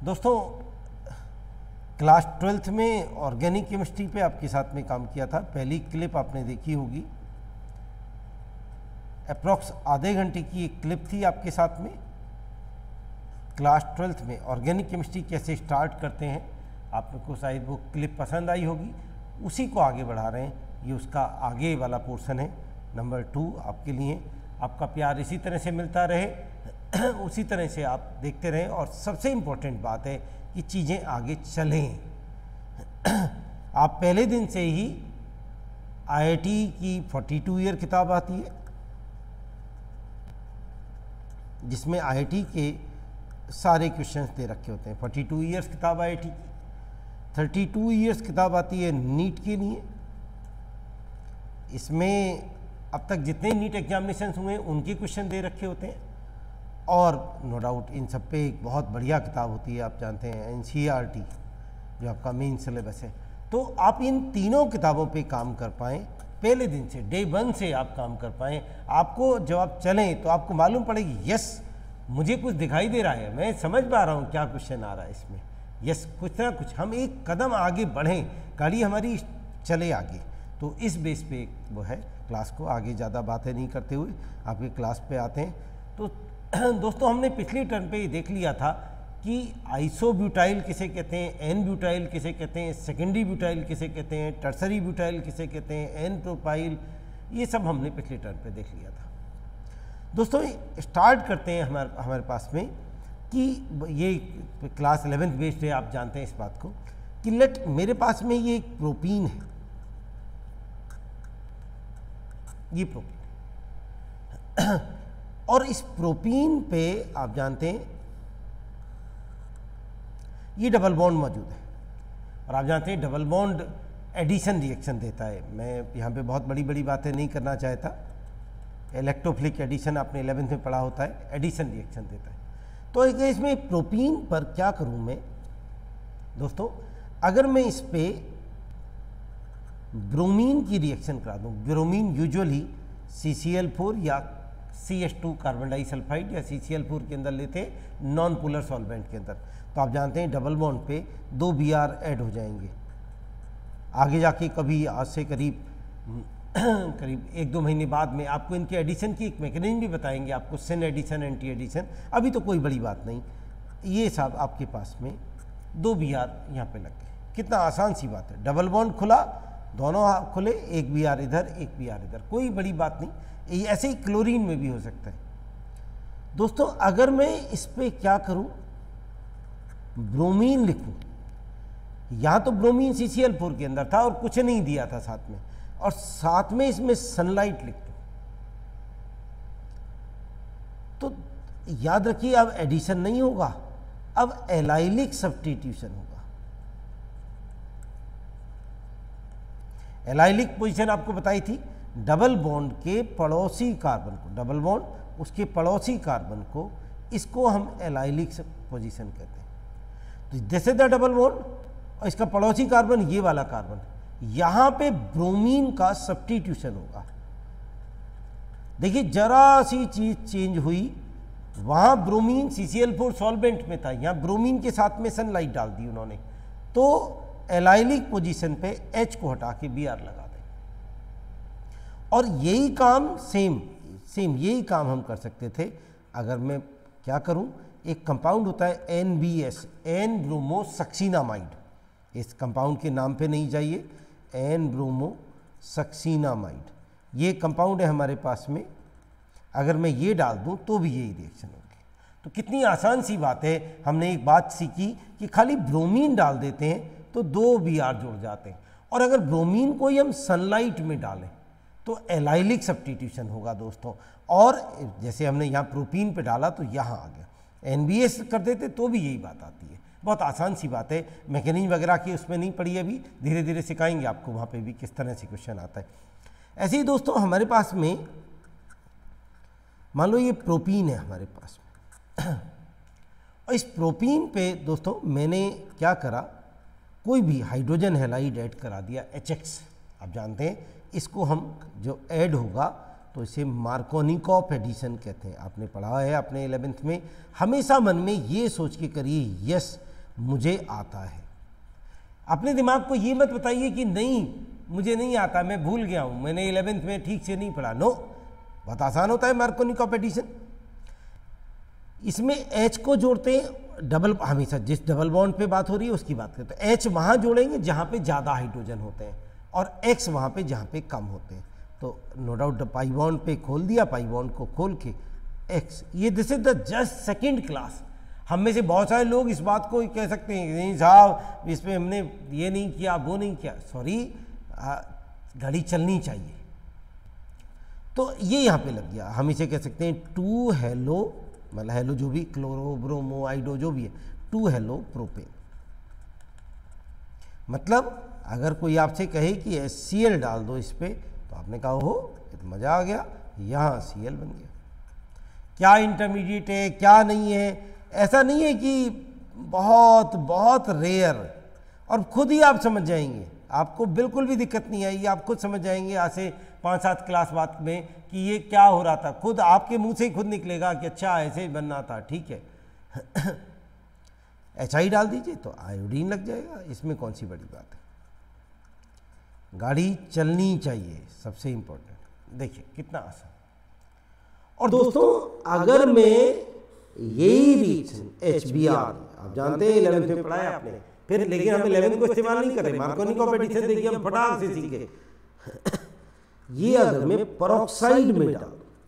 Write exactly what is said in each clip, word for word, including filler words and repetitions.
दोस्तों class twelfth में organic chemistry पे आपके साथ में काम किया था। पहली क्लिप आपने देखी होगी, अप्रॉक्स आधे घंटे की एक क्लिप थी आपके साथ में। क्लास ट्वेल्थ में ऑर्गेनिक केमिस्ट्री कैसे स्टार्ट करते हैं, आपको शायद वो क्लिप पसंद आई होगी, उसी को आगे बढ़ा रहे हैं। ये उसका आगे वाला पोर्शन है, नंबर टू आपके लिए। आपका प्यार इसी तरह से मिलता रहे, उसी तरह से आप देखते रहें। और सबसे इम्पोर्टेंट बात है कि चीज़ें आगे चलें। आप पहले दिन से ही आईआईटी की बयालीस ईयर किताब आती है, जिसमें आईआईटी के सारे क्वेश्चंस दे रखे होते हैं। बयालीस ईयर्स किताब आईआईटी की, बत्तीस ईयर्स किताब आती है नीट के लिए। इसमें अब तक जितने नीट एग्जामिनेशंस हुए उनके क्वेश्चन दे रखे होते हैं। और नो डाउट इन सब पे एक बहुत बढ़िया किताब होती है, आप जानते हैं, एनसीईआरटी, जो आपका मेन सिलेबस है। तो आप इन तीनों किताबों पे काम कर पाएँ, पहले दिन से, डे वन से आप काम कर पाएँ। आपको जब आप चलें तो आपको मालूम पड़ेगी, यस मुझे कुछ दिखाई दे रहा है, मैं समझ पा रहा हूँ क्या क्वेश्चन आ रहा है इसमें, यस कुछ ना कुछ हम एक कदम आगे बढ़ें, गाड़ी हमारी चले आगे। तो इस बेस पे वो है। क्लास को आगे ज़्यादा बातें नहीं करते हुए आपके क्लास पे आते हैं। तो दोस्तों हमने पिछली टर्न पे ये देख लिया था कि आइसोब्यूटाइल किसे कहते हैं, एन ब्यूटाइल किसे कहते हैं, सेकेंडरी ब्यूटाइल किसे कहते हैं, टर्सरी ब्यूटाइल किसे कहते हैं, एन प्रोपाइल, ये सब हमने पिछली टर्न पे देख लिया था। दोस्तों स्टार्ट करते हैं हमारे हमारे पास में कि ये क्लास इलेवेंथ बेस्ड है, आप जानते हैं इस बात को, कि लेट मेरे पास में ये एक प्रोटीन है, ये प्रोटीन और इस प्रोटीन पे आप जानते हैं ये डबल बॉन्ड मौजूद है। और आप जानते हैं डबल बॉन्ड एडिशन रिएक्शन देता है। मैं यहाँ पे बहुत बड़ी बड़ी बातें नहीं करना चाहता। इलेक्ट्रोफिलिक एडिशन आपने इलेवेंथ में पढ़ा होता है, एडिशन रिएक्शन देता है। तो इसमें प्रोटीन पर क्या करूँ मैं दोस्तों, अगर मैं इस पे ब्रोमीन की रिएक्शन करा दूं, bromine usually C C L four या C H two carbon disulphide या सी सी एल फोर के अंदर लेते हैं नॉन पोलर सॉल्वेंट के अंदर। तो आप जानते हैं डबल बॉन्ड पे दो बी आर ऐड हो जाएंगे। आगे जाके कभी आज से करीब करीब एक दो महीने बाद में आपको इनके एडिशन की एक मैकेनिज्म भी बताएंगे, आपको सिन एडिशन, एंटी एडिशन। अभी तो कोई बड़ी बात नहीं, ये सब आपके पास में दो बी आर यहाँ पे लग गए। कितना आसान सी बात है, डबल बॉन्ड खुला, दोनों खुले, एक बी आर इधर, एक बी आर इधर, कोई बड़ी बात नहीं। ये ऐसे ही क्लोरीन में भी हो सकता है। दोस्तों अगर मैं इस पे क्या करूं, ब्रोमीन लिखूं, यहां तो bromine C C L four के अंदर था और कुछ नहीं दिया था साथ में, और साथ में इसमें सनलाइट लिख दूं, तो याद रखिए अब एडिशन नहीं होगा, अब एलाइलिक सब्स्टिट्यूशन होगा। एलाइलिक पोजीशन आपको बताई थी, डबल बॉन्ड के पड़ोसी कार्बन को, डबल बॉन्ड उसके पड़ोसी कार्बन को, इसको हम एलाइलिक पोजीशन कहते हैं। तो this is the double bond और इसका पड़ोसी कार्बन ये वाला कार्बन, यहां पे ब्रोमीन का सब्स्टिट्यूशन होगा। देखिए जरा सी चीज चेंज हुई, वहां bromine C C L four solvent में था, यहां ब्रोमीन के साथ में सनलाइट डाल दी उन्होंने, तो एलाइलिक पोजीशन पे H को हटा के बी आर लगा दें। और यही काम सेम सेम यही काम हम कर सकते थे अगर मैं क्या करूं, एक कंपाउंड होता है N B S, N bromo succinimide. इस कंपाउंड के नाम पे नहीं जाइए, एन ब्रोमो सक्सीनामाइड ये कंपाउंड है हमारे पास में। अगर मैं ये डाल दूं तो भी यही रिएक्शन होगी। तो कितनी आसान सी बात है। हमने एक बात सीखी कि खाली ब्रोमीन डाल देते हैं तो दो बी आर जुड़ जाते हैं, और अगर ब्रोमीन को ही हम सनलाइट में डालें तो एलाइलिक सब्स्टिट्यूशन होगा दोस्तों। और जैसे हमने यहाँ प्रोपीन पे डाला तो यहाँ आ गया, एन बी एस कर देते तो भी यही बात आती है। बहुत आसान सी बात है, मैकेनिज्म वगैरह की उसमें नहीं पड़ी अभी, धीरे धीरे सिखाएंगे आपको वहाँ पे भी किस तरह से क्वेश्चन आता है। ऐसे ही दोस्तों हमारे पास में मान लो ये प्रोपीन है हमारे पास में, और इस प्रोपीन पे दोस्तों मैंने क्या करा, कोई भी हाइड्रोजन हैलाइड ऐड करा दिया, एच एक्स। आप जानते हैं इसको हम जो ऐड होगा तो इसे मार्कोनिकॉफ एडिशन कहते हैं। आपने पढ़ा है अपने इलेवेंथ में। हमेशा मन में ये सोच के करिए, यस मुझे आता है। अपने दिमाग को ये मत बताइए कि नहीं मुझे नहीं आता, मैं भूल गया हूँ, मैंने इलेवेंथ में ठीक से नहीं पढ़ा। नो, बहुत आसान होता है मार्कोनिकॉफ एडिशन। इसमें एच को जोड़ते हैं डबल, हमेशा जिस डबल बॉन्ड पे बात हो रही है उसकी बात करते हैं। एच वहाँ जोड़ेंगे जहाँ पे ज़्यादा हाइड्रोजन होते हैं और एक्स वहाँ पे जहाँ पे कम होते हैं। तो नो डाउट पाई बॉन्ड पे खोल दिया, पाई बॉन्ड को खोल के एक्स, ये this is the just second class. हम में से बहुत सारे लोग इस बात को कह सकते हैं नहीं साहब इसमें हमने ये नहीं किया वो नहीं किया, सॉरी गाड़ी चलनी चाहिए। तो ये यहाँ पे लग गया। हम इसे कह सकते हैं टू हेलो, मतलब हेलो जो भी, क्लोरो ब्रोमो आइडो जो भी है, टू हेलो प्रोपेन। मतलब अगर कोई आपसे कहे कि एस सी एल डाल दो इस पे, तो आपने कहा हो ये तो मज़ा आ गया, यहाँ सी एल बन गया। क्या इंटरमीडिएट है क्या नहीं है, ऐसा नहीं है कि बहुत बहुत रेयर, और खुद ही आप समझ जाएंगे, आपको बिल्कुल भी दिक्कत नहीं आएगी, आप खुद समझ जाएंगे आज से पाँच सात क्लास बाद में कि ये क्या हो रहा था। खुद आपके मुंह से ही खुद निकलेगा कि अच्छा ऐसे ही बनना था, ठीक है। एच आई डाल दीजिए तो आयोडीन लग जाएगा, इसमें कौन सी बड़ी बात है। गाड़ी चलनी चाहिए, सबसे इंपॉर्टेंट। देखिए कितना आसान। और दोस्तों अगर मैं यही रिएक्शन एच बी आर, आप जानते हैं इलेवेंथ में पढ़ा है आपने, फिर लेकिन हम इलेवेंथ को इस्तेमाल नहीं करें, मार्कोनिकॉफ एडिशन देखिए हम फटाक से सीखे। ये अगर मैं पेरोक्साइड में डाल,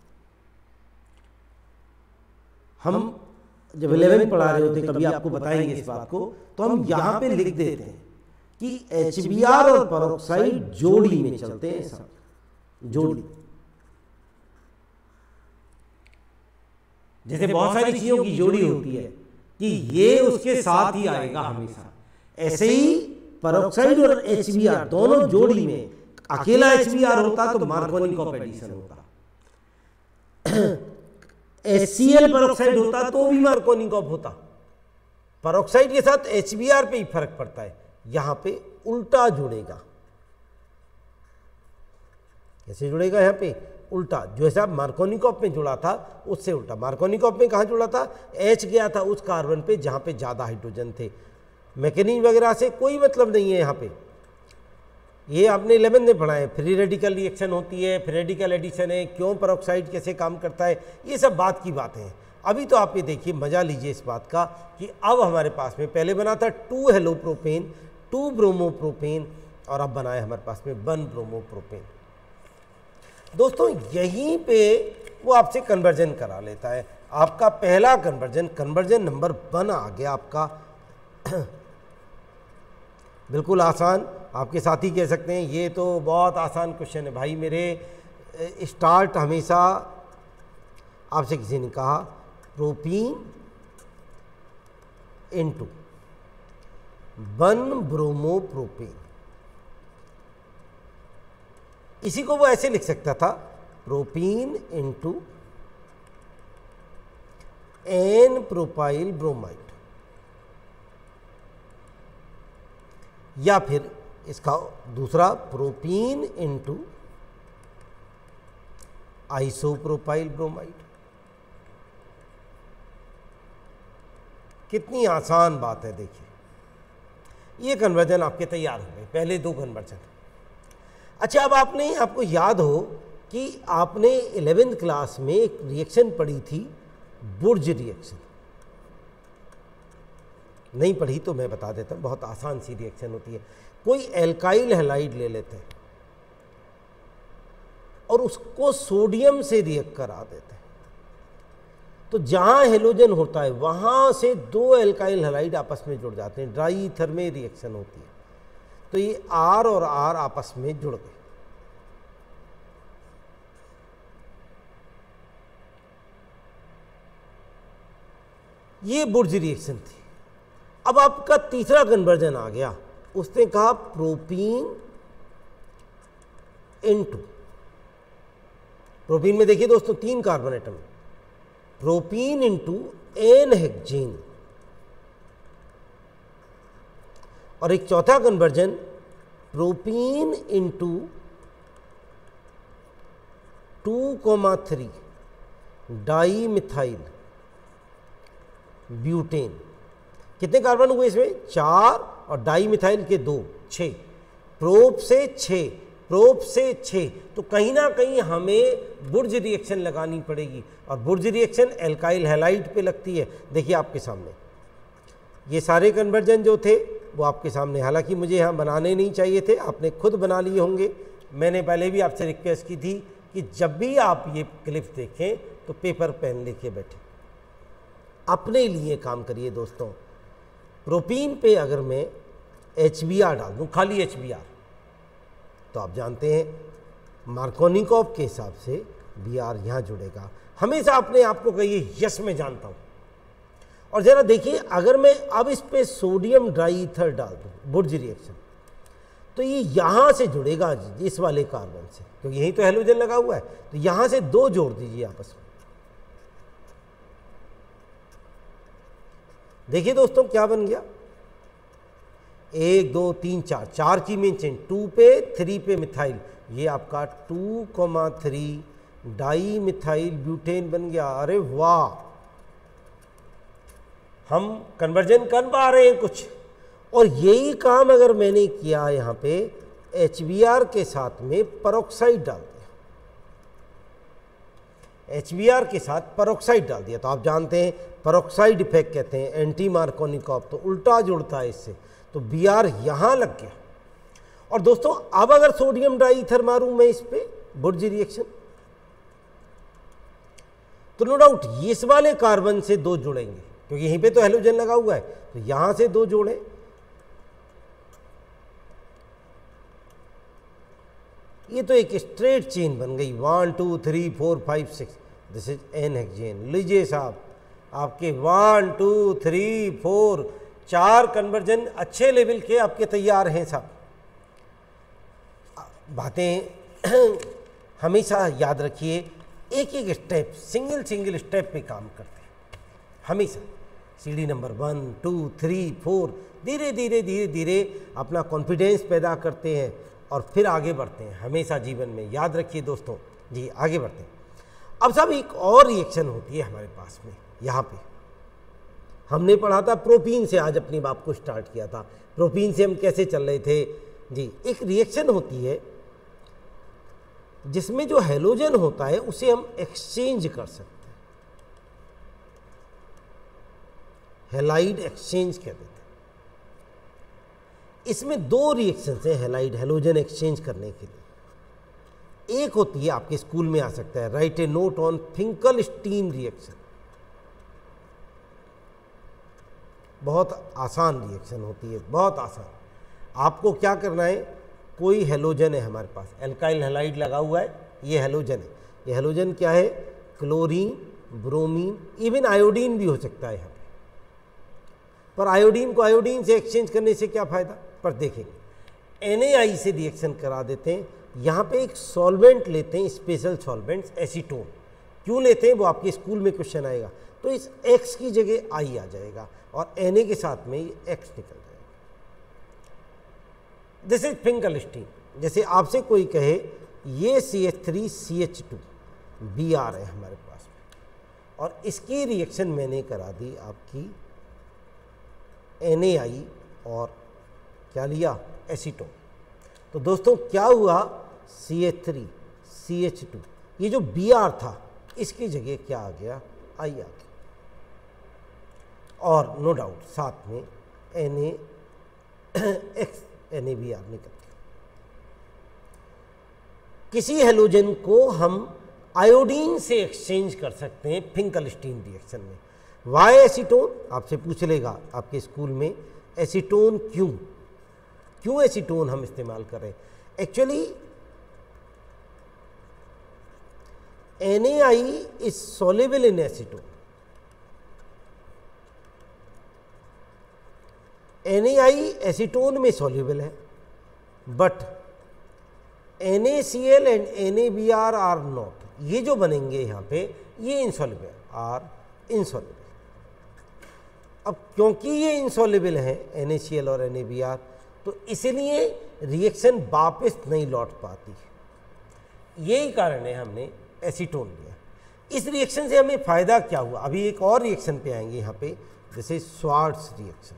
हम जब इलेवेंथ पढ़ा रहे होते कभी आपको बताएंगे इस बात को, तो हम यहां पे लिख देते हैं कि एच बी आर और पेरोक्साइड जोड़ी में चलते हैं, सब जोड़ी। जैसे बहुत सारी चीजों की जोड़ी होती है कि ये उसके साथ ही आएगा हमेशा, ऐसे ही पेरोक्साइड और एच बी आर दोनों जोड़ी में, अकेला एच बी आर होता तो मार्कोनिकॉफ एडिशन होता, एच सी एल पेरोक्साइड होता तो भी मार्कोनिकॉफ होता। पेरोक्साइड के साथ एच बी आर पे ही फर्क पड़ता है, यहां पे उल्टा जुड़ेगा। कैसे जुड़ेगा? यहां पे उल्टा, जैसा मार्कोनिकॉफ में जुड़ा था उससे उल्टा। मार्कोनिकॉफ में कहाँ जुड़ा था? एच गया था उस कार्बन पे जहाँ पे ज़्यादा हाइड्रोजन थे। मैकेनिज्म वगैरह से कोई मतलब नहीं है यहाँ पे, ये आपने इलेवेंथ में पढ़ा है। फ्री रेडिकल रिएक्शन होती है, फ्री रेडिकल एडिशन है, क्यों पेरोक्साइड कैसे काम करता है, ये सब बात की बातें हैं। अभी तो आप ये देखिए, मज़ा लीजिए इस बात का कि अब हमारे पास में पहले बना था two halo propane, two bromo propane, और अब बनाए हमारे पास में वन ब्रोमो प्रोपेन। दोस्तों यहीं पे वो आपसे कन्वर्जन करा लेता है। आपका पहला कन्वर्जन, कन्वर्जन नंबर वन आ गया आपका। बिल्कुल आसान, आपके साथी कह सकते हैं ये तो बहुत आसान क्वेश्चन है भाई मेरे। स्टार्ट हमेशा आपसे किसी ने कहा propene into one bromo propane, इसी को वो ऐसे लिख सकता था, propene into N propyl bromide, या फिर इसका दूसरा प्रोपीन इंटू आइसोप्रोपाइल ब्रोमाइड। कितनी आसान बात है, देखिए ये कन्वर्जन आपके तैयार हो गए, पहले दो कन्वर्जन। अच्छा, अब आपने, आपको याद हो कि आपने इलेवेंथ क्लास में एक रिएक्शन पढ़ी थी, बुर्ज रिएक्शन। नहीं पढ़ी तो मैं बता देता हूँ, बहुत आसान सी रिएक्शन होती है। कोई एल्काइल हैलाइड ले लेते हैं और उसको सोडियम से रिएक्ट करा देते हैं, तो जहाँ हेलोजन होता है वहाँ से दो एल्काइल हैलाइड आपस में जुड़ जाते हैं, ड्राई थर्मे रिएक्शन होती है। तो ये आर और आर आपस में जुड़ गए। ये बुर्ज रिएक्शन थी। अब आपका तीसरा कन्वर्जन आ गया, उसने कहा प्रोपीन इनटू, प्रोपीन में देखिए दोस्तों तीन carbon atom, propene into N hexane, और एक चौथा conversion propene into two comma three di methyl butane. कितने कार्बन हुए इसमें? चार, और डाई मिथाइल के दो, छः, प्रोप से छः, प्रोप से छः। तो कहीं ना कहीं हमें बुर्ज रिएक्शन लगानी पड़ेगी, और बुर्ज रिएक्शन एल्काइल हैलाइड पे लगती है। देखिए आपके सामने ये सारे कन्वर्जन जो थे वो आपके सामने, हालांकि मुझे यहाँ बनाने नहीं चाहिए थे, आपने खुद बना लिए होंगे। मैंने पहले भी आपसे रिक्वेस्ट की थी कि जब भी आप ये क्लिप देखें तो पेपर पेन लेके बैठे, अपने लिए काम करिए दोस्तों। प्रोपीन पे अगर मैं एच बी आर डाल दूँ, खाली एच बी आर, तो आप जानते हैं मार्कोनिकॉफ के हिसाब से बी आर यहाँ जुड़ेगा। हमेशा अपने आप को कहिए यस मैं जानता हूँ। और ज़रा देखिए, अगर मैं अब इस पे सोडियम ड्राई ईथर डाल दूँ बुर्ज रिएक्शन, तो ये यहाँ से जुड़ेगा इस वाले कार्बन से, क्योंकि यहीं तो हेलोजन लगा हुआ है। तो यहाँ से दो जोड़ दीजिए आपस में। देखिए दोस्तों क्या बन गया, एक दो तीन चार, चार की मेन चेन, टू पे थ्री पे मिथाइल, ये आपका two comma three di methyl butane बन गया। अरे वाह, हम कन्वर्जन कर पा रहे हैं कुछ। और यही काम अगर मैंने किया यहाँ पे एच बी आर के साथ में परऑक्साइड डाल दिया, एच बी आर के साथ परऑक्साइड डाल दिया, तो आप जानते हैं परऑक्साइड इफेक्ट कहते हैं, एंटी मार्कोनिकॉफ, तो उल्टा जुड़ता है इससे, तो बी आर यहाँ लग गया। और दोस्तों अब अगर सोडियम डाई ईथर मारूं मैं इस पे बुर्ज रिएक्शन, तो नो डाउट इस वाले कार्बन से दो जुड़ेंगे, क्योंकि यहीं पे तो हेलोजन लगा हुआ है, तो यहां से दो जोड़े, ये तो एक स्ट्रेट चेन बन गई, one two three four five six, this is N hexane. लीजिए साहब, आपके वन टू थ्री फोर चार कन्वर्जन अच्छे लेवल के आपके तैयार हैं साहब। बातें हमेशा याद रखिए, एक एक स्टेप, सिंगल सिंगल स्टेप पे काम करते हैं हमेशा। सीढ़ी number one two three four, धीरे धीरे धीरे धीरे अपना कॉन्फिडेंस पैदा करते हैं और फिर आगे बढ़ते हैं हमेशा जीवन में। याद रखिए दोस्तों जी, आगे बढ़ते हैं। अब साहब एक और रिएक्शन होती है हमारे पास में, यहाँ पे हमने पढ़ा था प्रोपीन से, आज अपनी बात को स्टार्ट किया था। प्रोपीन से हम कैसे चल रहे थे जी, एक रिएक्शन होती है जिसमें जो हेलोजन होता है उसे हम एक्सचेंज कर सकते हैं, हेलाइड एक्सचेंज कहते हैं। इसमें दो रिएक्शन है हेलाइड हेलोजन एक्सचेंज करने के लिए। एक होती है, आपके स्कूल में आ सकता है, write a note on Finkelstein reaction. बहुत आसान रिएक्शन होती है, बहुत आसान। आपको क्या करना है, कोई हेलोजन है हमारे पास, एल्काइल हैलाइड लगा हुआ है, ये हेलोजन है। ये हेलोजन क्या है, क्लोरीन, ब्रोमीन, इवन आयोडीन भी हो सकता है यहाँ पे। पर आयोडीन को आयोडीन से एक्सचेंज करने से क्या फ़ायदा, पर देखेंगे। एन ए आई से रिएक्शन करा देते हैं। यहाँ पे एक सॉल्वेंट लेते हैं, स्पेशल सॉल्वेंट्स, एसीटोन। क्यों लेते हैं वो आपके स्कूल में क्वेश्चन आएगा। तो इस एक्स की जगह आई आ जाएगा और एन ए के साथ में ये एक्स निकल जाएगा। This is Finkelstein. जैसे आपसे कोई कहे ये C H three C H two B R है हमारे पास में, और इसकी रिएक्शन मैंने करा दी आपकी एन ए आई और क्या लिया, एसीटोन। तो दोस्तों क्या हुआ, C H three C H two, ये जो बी आर था इसकी जगह क्या आ गया, आई आ गया। और नो डाउट साथ में N A X N A B R निकल गया। किसी हेलोजन को हम आयोडीन से एक्सचेंज कर सकते हैं फिंकलस्टीन रिएक्शन में। वाई एसीटोन, आपसे पूछ लेगा आपके स्कूल में, एसीटोन क्यों क्यों एसीटोन हम इस्तेमाल कर रहे हैं। Actually N A I is soluble in acetone. N A I acetone में सॉल्युबल है, but N A C L and N A B R are not. ये जो बनेंगे यहाँ पे ये इनसॉल्युबल आर इनसॉल्युबल। अब क्योंकि ये इनसॉल्युबल है एन ए सी एल और एन ए बी आर, तो इसलिए रिएक्शन वापस नहीं लौट पाती है। यही कारण है हमने एसीटोन लिया। इस रिएक्शन से हमें फ़ायदा क्या हुआ, अभी एक और रिएक्शन पे आएंगे यहाँ पे, दिस इज स्वार्ट्स रिएक्शन।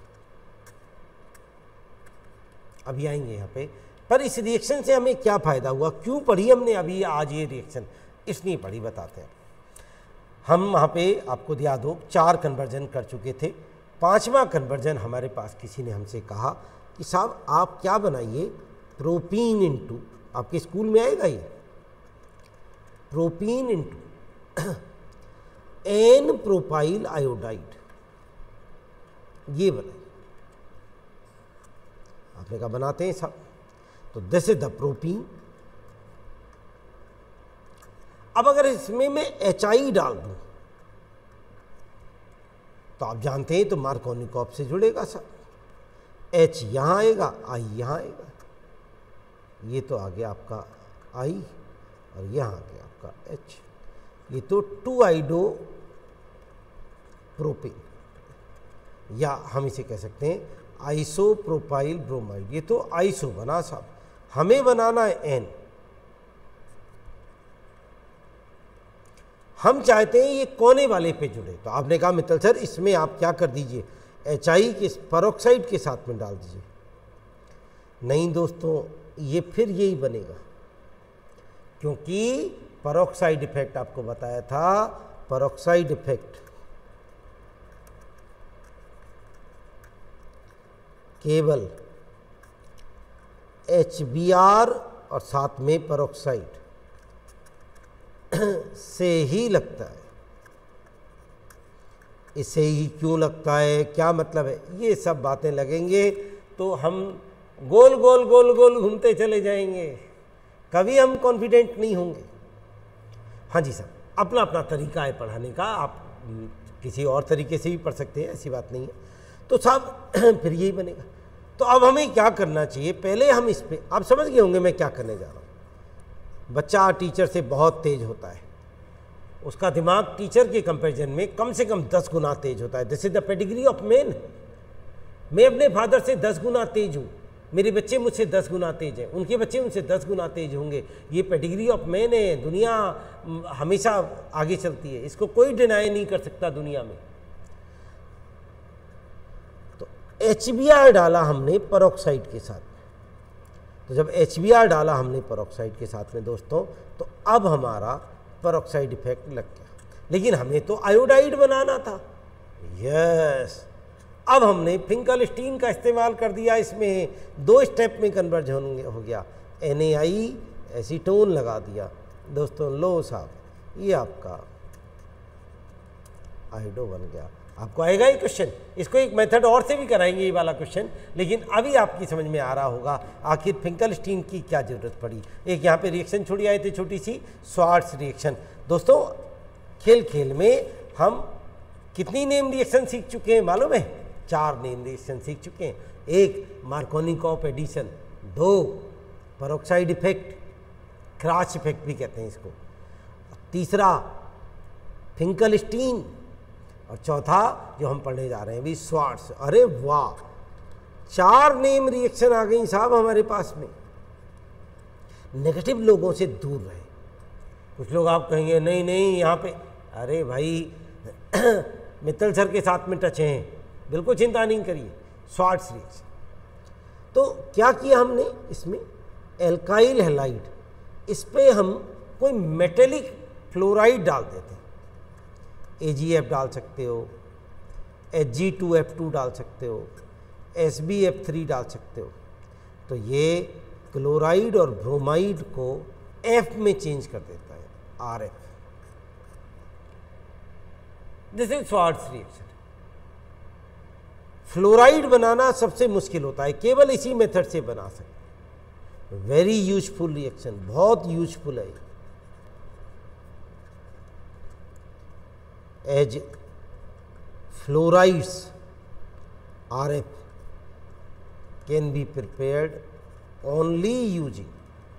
अभी आएंगे यहाँ पे, पर इस रिएक्शन से हमें क्या फ़ायदा हुआ, क्यों पढ़ी हमने अभी आज ये रिएक्शन, इसलिए पढ़ी, बताते हैं। हम वहाँ पे आपको याद हो चार कन्वर्जन कर चुके थे, पांचवा कन्वर्जन हमारे पास किसी ने हमसे कहा कि साहब आप क्या बनाइए, प्रोपीन इनटू, आपके स्कूल में आएगा ये, propene into N propyl iodide, ये बनाइए। आपने कहा बनाते हैं साहब, तो दिस इज द प्रोपीन। अब अगर इसमें मैं एच आई डाल दूं तो आप जानते हैं तो मार्कोनिकॉप से जुड़ेगा सर, एच यहाँ आएगा, आई यहाँ आएगा, ये तो आ गया आपका आई और यहाँ आ गया आपका एच, ये तो टू आइडो प्रोपिन, या हम इसे कह सकते हैं आइसो प्रोपाइल ब्रोमाइड। ये तो आइसो बना साहब, हमें बनाना है एन। हम चाहते हैं ये कोने वाले पे जुड़े, तो आपने कहा मित्तल सर इसमें आप क्या कर दीजिए, एच आई के पेरोक्साइड के साथ में डाल दीजिए। नहीं दोस्तों, ये फिर यही बनेगा, क्योंकि पेरोक्साइड इफेक्ट आपको बताया था, पेरोक्साइड इफेक्ट केवल एच बी आर और साथ में पेरोक्साइड से ही लगता है। इसे ही क्यों लगता है, क्या मतलब है, ये सब बातें लगेंगे तो हम गोल गोल गोल गोल घूमते चले जाएंगे, कभी हम कॉन्फिडेंट नहीं होंगे। हाँ जी सर, अपना अपना तरीका है पढ़ाने का, आप किसी और तरीके से भी पढ़ सकते हैं, ऐसी बात नहीं है। तो साहब फिर यही बनेगा। तो अब हमें क्या करना चाहिए, पहले हम इस पे, आप समझ गए होंगे मैं क्या करने जा रहा हूँ। बच्चा टीचर से बहुत तेज होता है, उसका दिमाग टीचर के कंपैरिजन में कम से कम दस गुना तेज होता है। This is the pedigree of man. मैं अपने फादर से दस गुना तेज हूँ, मेरे बच्चे मुझसे दस गुना तेज हैं, उनके बच्चे उनसे दस गुना तेज होंगे। ये पेडिग्री ऑफ मैन है, दुनिया हमेशा आगे चलती है, इसको कोई डिनाई नहीं कर सकता दुनिया में। तो एच बी आर डाला हमने पेरोक्साइड के साथ, तो जब एच बी आर डाला हमने पेरोक्साइड के साथ में दोस्तों, तो अब हमारा पेरोक्साइड इफेक्ट लग गया। लेकिन हमें तो आयोडाइड बनाना था, यस। अब हमने फिंकलस्टीन का इस्तेमाल कर दिया, इसमें दो स्टेप में कन्वर्जन हो गया, एन ए आई एसीटोन लगा दिया दोस्तों। लो साहब, ये आपका आयोडो बन गया। आपको आएगा ये क्वेश्चन, इसको एक मेथड और से भी कराएंगे ये वाला क्वेश्चन, लेकिन अभी आपकी समझ में आ रहा होगा आखिर फिंकलस्टीन की क्या ज़रूरत पड़ी। एक यहाँ पे रिएक्शन छोड़ी आए थे छोटी सी, स्वार्ट्स रिएक्शन। दोस्तों खेल खेल में हम कितनी नेम रिएक्शन सीख चुके हैं मालूम है, चार नेम रिएक्शन सीख चुके हैं। एक मार्कोनिकॉप एडिशन, दो पेरोक्साइड इफेक्ट, क्राच इफेक्ट भी कहते हैं इसको, तीसरा फिंकलस्टीन, और चौथा जो हम पढ़ने जा रहे हैं भी स्वार्ट्स। अरे वाह, चार नेम रिएक्शन आ गई साहब हमारे पास में। नेगेटिव लोगों से दूर रहे। कुछ लोग आप कहेंगे नहीं नहीं यहाँ पे, अरे भाई मित्तल सर के साथ में टच हैं, बिल्कुल चिंता नहीं करिए। स्वार्ट्स रिएक्शन, तो क्या किया हमने इसमें, एल्काइल हैलाइड, इस पे हम कोई मेटेलिक फ्लोराइड डाल देते हैं, ए जी एफ डाल सकते हो, H G two F two डाल सकते हो, एस बी एफ थ्री डाल सकते हो। तो ये क्लोराइड और ब्रोमाइड को एफ में चेंज कर देता है, R F. This is Swarts reaction. Fluoride बनाना सबसे मुश्किल होता है, केवल इसी मेथड से बना सकते। वेरी यूजफुल रिएक्शन, बहुत यूजफुल है। As fluorides R F can be prepared only using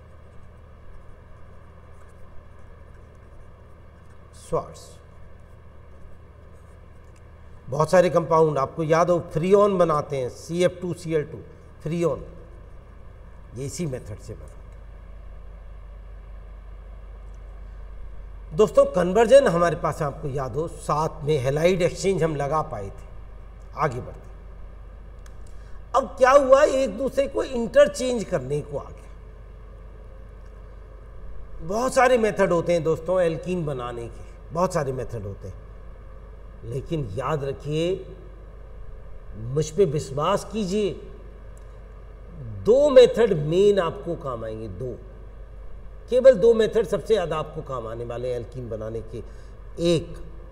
Swarts. बहुत सारे कंपाउंड आपको याद हो, फ्रीऑन बनाते हैं, C F two C L two, freon, ये इसी मेथड से बनाते हैं। दोस्तों कन्वर्जन हमारे पास आपको याद हो, साथ में हैलाइड एक्सचेंज हम लगा पाए थे, आगे बढ़ते हैं। अब क्या हुआ, एक दूसरे को इंटरचेंज करने को आ गया। बहुत सारे मेथड होते हैं दोस्तों एल्कीन बनाने के, बहुत सारे मेथड होते हैं, लेकिन याद रखिए, मुझ पे विश्वास कीजिए, दो मेथड मेन आपको काम आएंगे, दो, केवल दो मेथड सबसे ज़्यादा आपको काम आने वाले हैं एल्कीन बनाने के। एक,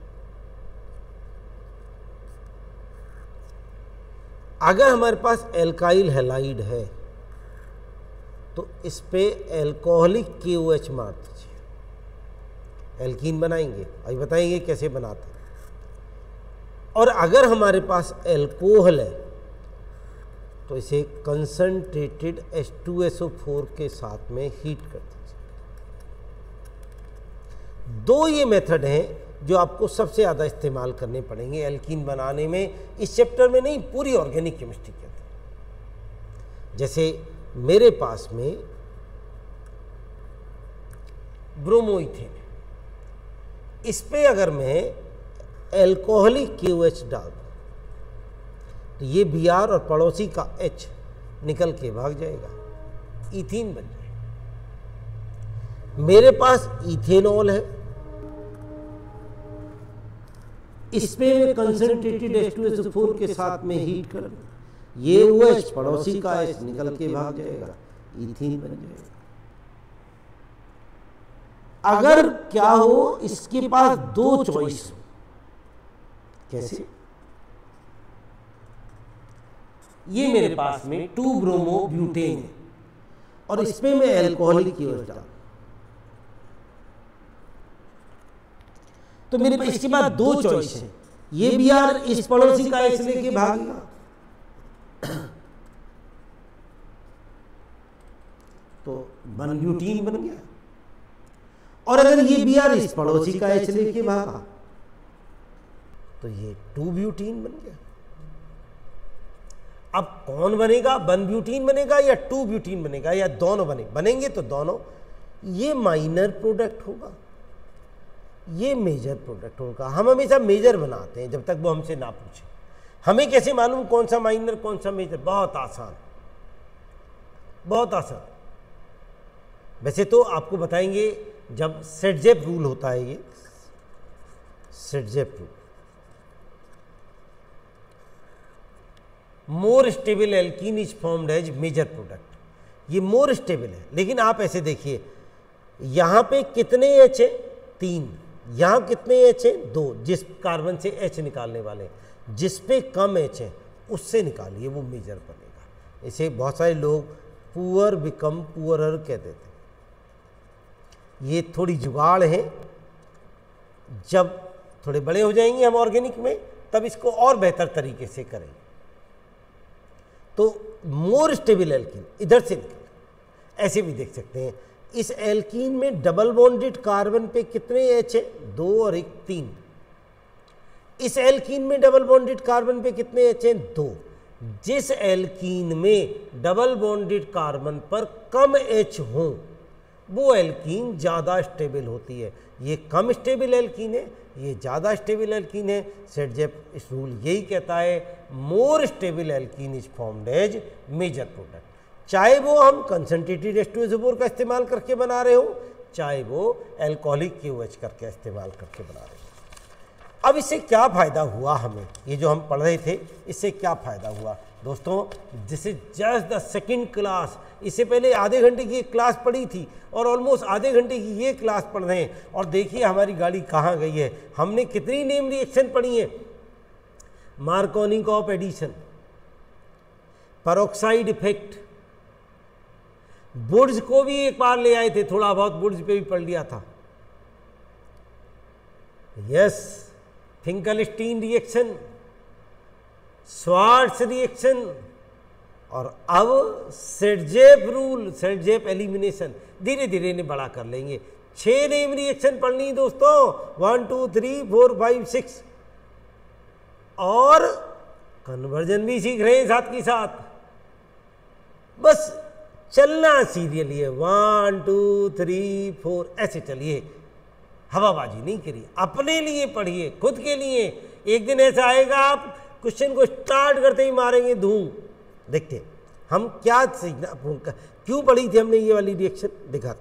अगर हमारे पास एल्काइल हैलाइड है तो इस पे एल्कोहलिक के ओ एच मार दीजिए, एल्कीन बनाएंगे, अभी बताएंगे कैसे बनाते हैं। और अगर हमारे पास एल्कोहल है तो इसे concentrated H two S O four के साथ में हीट कर दीजिए। दो ये मेथड हैं जो आपको सबसे ज़्यादा इस्तेमाल करने पड़ेंगे एल्कीन बनाने में, इस चैप्टर में नहीं, पूरी ऑर्गेनिक केमिस्ट्री के अंदर। जैसे मेरे पास में ब्रोमोइथेन, इस पे अगर मैं एल्कोहलिक के ओ एच डाल दूं तो ये बी आर और पड़ोसी का एच निकल के भाग जाएगा, इथीन बन जाएगा। मेरे पास इथेनॉल है, इसमें मैं concentrated H two S O four के साथ में हीट कर दूं, ये ओ एच पड़ोसी का एच निकल के भाग जाएगा, इथीन बन जाएगा। अगर क्या हो, इसके पास दो चॉइस हो, कैसे? ये मेरे पास में टू ब्रोमो ब्यूटेन है और इसमें मैं एल्कोहलिक की ओर डाल, तो मेरे पास इसके बाद दो चॉइस है, ये भी यार इस पड़ोसी का एच लेके भागेगा, तो वन ब्यूटीन बन गया। और अगर ये बी आर इस पड़ोसी का एच लेके भागा तो ये टू ब्यूटीन बन गया। अब कौन बनेगा, वन ब्यूटीन बनेगा या टू ब्यूटीन बनेगा या दोनों बने बनेंगे तो दोनों। ये माइनर प्रोडक्ट होगा, ये मेजर प्रोडक्ट होगा। हम हमेशा मेजर बनाते हैं जब तक वो हमसे ना पूछे। हमें कैसे मालूम कौन सा माइनर कौन सा मेजर? बहुत आसान, बहुत आसान। वैसे तो आपको बताएंगे जब सेटजेप रूल होता है, ये Saytzeff rule, more stable alkene is formed as major product. ये मोर स्टेबल है, लेकिन आप ऐसे देखिए, यहां पे कितने एच है? तीन। यहां कितने एच है? दो। जिस कार्बन से एच निकालने वाले, जिस पे कम एच है उससे निकालिए, वो मेजर बनेगा। इसे बहुत सारे लोग पुअर बिकम पुअरर कहते थे। ये थोड़ी जुगाड़ है, जब थोड़े बड़े हो जाएंगे हम ऑर्गेनिक में तब इसको और बेहतर तरीके से करेंगे। तो मोर स्टेबल एल्कीन इधर से निकल, ऐसे भी देख सकते हैं। इस एल्कीन में डबल बॉन्डेड कार्बन पे कितने एच है? दो और एक तीन। इस एल्कीन में डबल बॉन्डेड कार्बन पे कितने एच हैं? दो। जिस एल्कीन में डबल बॉन्डेड कार्बन पर कम एच हो वो एल्कीन ज़्यादा स्टेबल होती है। ये कम स्टेबल एल्कीन है, ये ज़्यादा स्टेबल एल्कीन है। सेटजेप इस रूल यही कहता है, more stable alkene is formed as major product. चाहे वो हम concentrated H two S O four का इस्तेमाल करके बना रहे हो, चाहे वो एल्कोहलिक के ओ एच करके इस्तेमाल करके बना रहे हो। अब इससे क्या फ़ायदा हुआ हमें? ये जो हम पढ़ रहे थे, इससे क्या फ़ायदा हुआ दोस्तों? This is just the second class. इससे पहले आधे घंटे की एक क्लास पढ़ी थी और ऑलमोस्ट आधे घंटे की ये क्लास पढ़ रहे हैं, और देखिए हमारी गाड़ी कहाँ गई है। हमने कितनी नेम रिएक्शन पढ़ी है? मार्कोनिकॉफ एडिशन, पेरोक्साइड इफेक्ट, बुर्ज को भी एक बार ले आए थे, थोड़ा बहुत बुर्ज पे भी पढ़ लिया था। Yes, Finkelstein reaction, Swarts reaction, और अब सेटजेप रूल, सेटजेप एलिमिनेशन। धीरे धीरे इन्हें बड़ा कर लेंगे। छह नेम रिएक्शन पढ़नी दोस्तों, one two three four five six, और कन्वर्जन भी सीख रहे हैं साथ के साथ। बस चलना सीरियली है, वन टू थ्री फोर, ऐसे चलिए, हवाबाजी नहीं करिए, अपने लिए पढ़िए, खुद के लिए। एक दिन ऐसा आएगा आप क्वेश्चन को स्टार्ट करते ही मारेंगे धूम। देखते हैं हम क्या सीखना, क्यों पढ़ी थी हमने ये वाली रिएक्शन, दिखाते।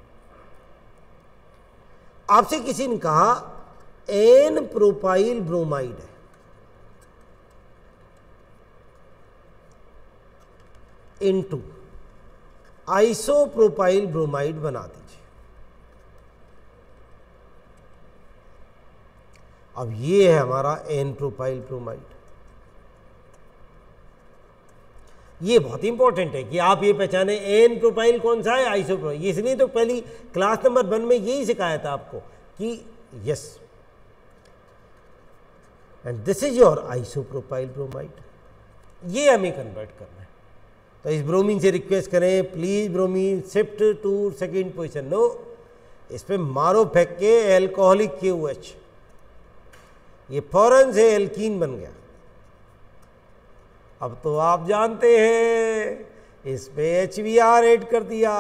आपसे किसी ने कहा एन प्रोपाइल ब्रोमाइड है, इनटू आइसोप्रोपाइल ब्रोमाइड बना दीजिए। अब ये है हमारा एन प्रोपाइल ब्रोमाइड। ये बहुत इंपॉर्टेंट है कि आप ये पहचाने एन प्रोपाइल कौन सा है, आइसोप्रोपाइल। इसलिए तो पहली क्लास नंबर वन में यही सिखाया था आपको कि yes and this is your isopropyl bromide. ये हमें कन्वर्ट करना है। तो इस ब्रोमीन से रिक्वेस्ट करें please bromine shift to second position. No, इस पे मारो फेंक के एल्कोहलिक के ओ एच, ये फौरन से एल्कीन बन गया। अब तो आप जानते हैं इस पे एच बी आर ऐड कर दिया।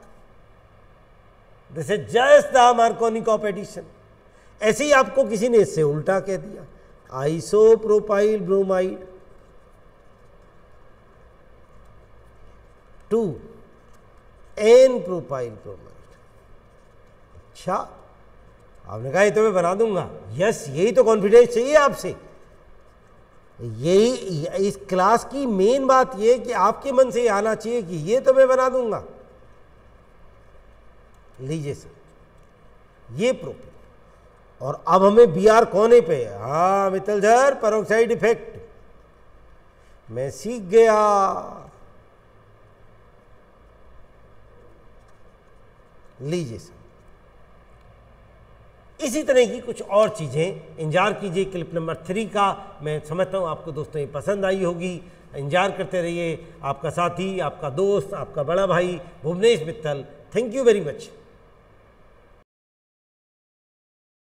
This is just the Markovnikov addition. ऐसे ही आपको किसी ने इससे उल्टा कह दिया, isopropyl bromide to N propyl bromide. अच्छा, आपने कहा ये तो मैं बना दूंगा। यस, यही तो कॉन्फिडेंस चाहिए आपसे। यही इस क्लास की मेन बात ये कि आपके मन से आना चाहिए कि ये तो मैं बना दूंगा। लीजिए सर, ये प्रोपेन, और अब हमें बी आर कोने पे, हाँ मित्तल सर, पेरोक्साइड इफेक्ट मैं सीख गया। लीजिए सर, इसी तरह की कुछ और चीज़ें इंतजार कीजिए क्लिप नंबर थ्री का। मैं समझता हूँ आपको दोस्तों ये पसंद आई होगी। इंतजार करते रहिए। आपका साथी, आपका दोस्त, आपका बड़ा भाई Bhuvnesh Mittal. Thank you very much.